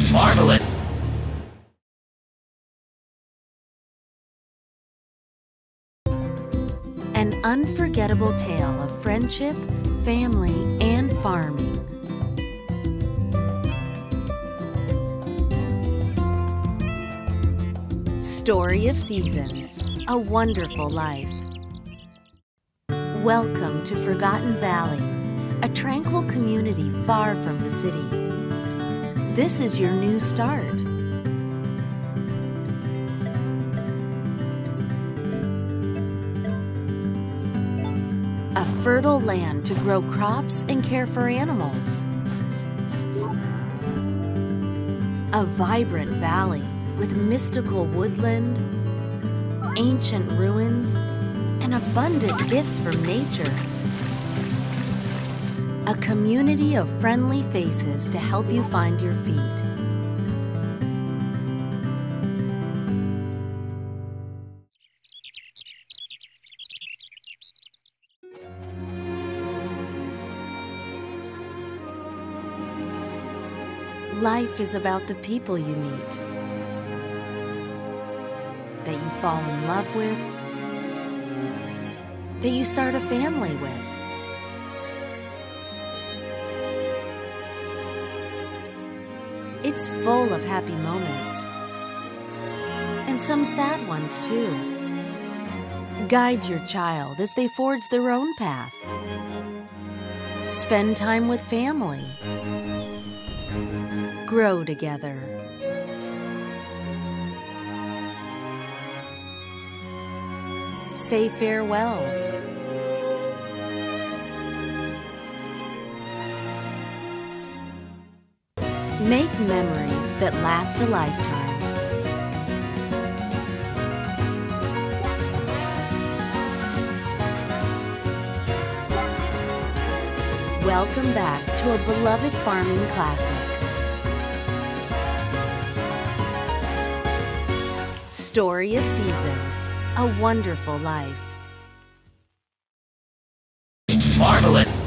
Marvelous! An unforgettable tale of friendship, family, and farming. Story of Seasons, A Wonderful Life. Welcome to Forgotten Valley, a tranquil community far from the city. This is your new start. A fertile land to grow crops and care for animals. A vibrant valley with mystical woodland, ancient ruins, and abundant gifts from nature. A community of friendly faces to help you find your feet. Life is about the people you meet, that you fall in love with, that you start a family with. It's full of happy moments, and some sad ones too. Guide your child as they forge their own path. Spend time with family. Grow together. Say farewells. Make memories that last a lifetime. Welcome back to a beloved farming classic. Story of Seasons, A Wonderful Life. Marvelous!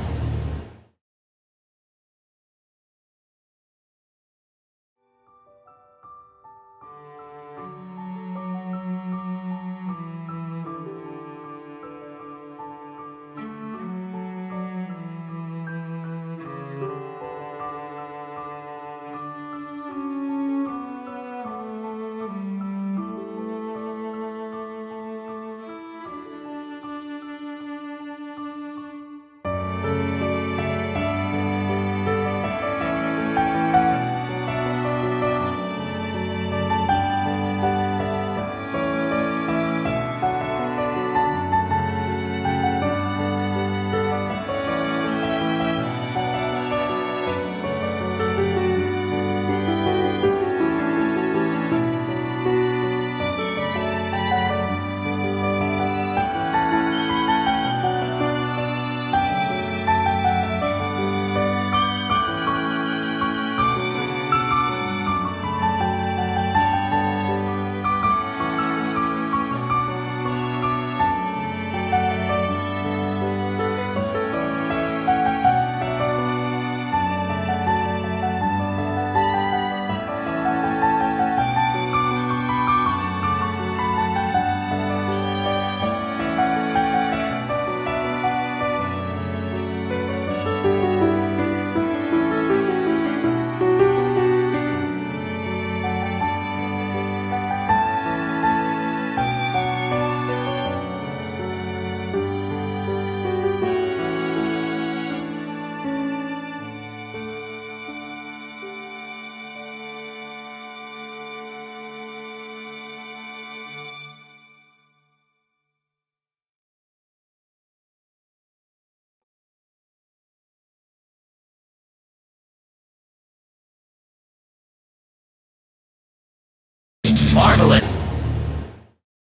Marvelous!